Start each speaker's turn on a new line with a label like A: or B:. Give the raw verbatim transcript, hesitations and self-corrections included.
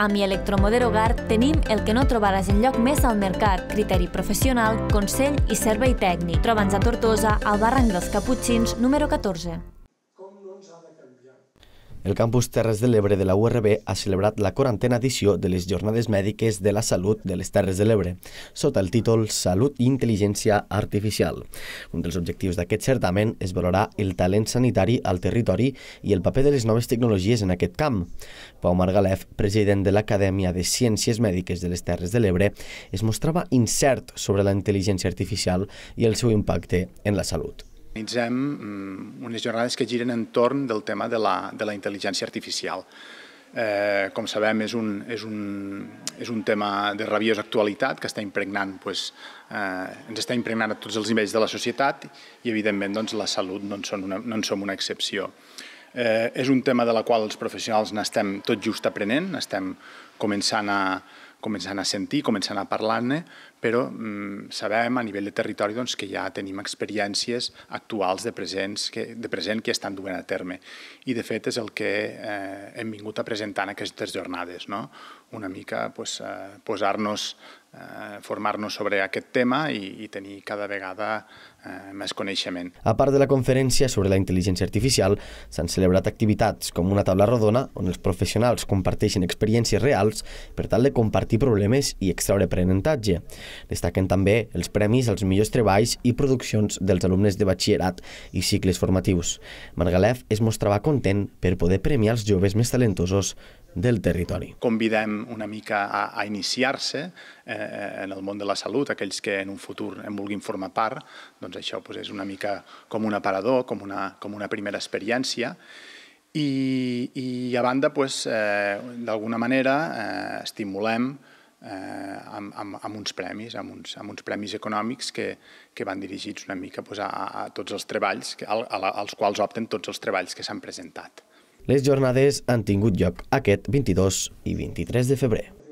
A: A Mi Electromoder Hogar tenim el que no trobaràs enlloc més al mercat: criteri professional, consell i servei tècnic. Troba'ns a Tortosa, al barranc dels Caputxins, número catorze.
B: El campus Terres de l'Ebre de la U R B ha celebrat la quarantena edició de les Jornades Mèdiques de la Salut de les Terres de l'Ebre, sota el títol Salut i Intel·ligència Artificial. Un dels objectius d'aquest certamen és valorar el talent sanitari al territori i el paper de les noves tecnologies en aquest camp. Pau Margalef, president de l'Acadèmia de Ciències Mèdiques de les Terres de l'Ebre, es mostrava incert sobre la intel·ligència artificial i el seu impacte en la salut.
C: Organitzem unes jornades que giren entorn del tema de la, de la intel·ligència artificial. Eh, com sabem, és un, és, un, és un tema de rabiosa actualitat que està impregnant, pues, eh, ens està impregnant a tots els nivells de la societat i, evidentment, doncs, la salut no en, són una, no en som una excepció. Eh, és un tema de la qual els professionals n'estem tot just aprenent, estem començant a, començant a sentir, començant a parlar-ne, però mm, sabem a nivell de territori doncs, que ja tenim experiències actuals de, presents, que, de present que estan duent a terme. I, de fet, és el que eh, hem vingut a presentar en aquestes jornades, no? Una mica pues, eh, posar-nos, eh, formar-nos sobre aquest tema i, i tenir cada vegada eh, més coneixement.
B: A part de la conferència sobre la intel·ligència artificial, s'han celebrat activitats com una taula rodona on els professionals comparteixen experiències reals per tal de compartir problemes i extraure aprenentatge. Destaquen també els premis als millors treballs i produccions dels alumnes de batxillerat i cicles formatius. Margalef es mostrava content per poder premiar els joves més talentosos del territori.
C: Convidem una mica a, a iniciar-se eh, en el món de la salut, aquells que en un futur en vulguin formar part, doncs això pues, és una mica com un aparador, com una, com una primera experiència. I, i a banda, pues, eh, d'alguna manera, eh, estimulem eh, amb, amb, amb uns premis, amb uns, amb uns premis econòmics que, que van dirigits una mica pues, a, a tots els treballs, que, al, a, als quals opten tots els treballs que s'han presentat.
B: Les jornades han tingut lloc aquest vint-i-dos i vint-i-tres de febrer.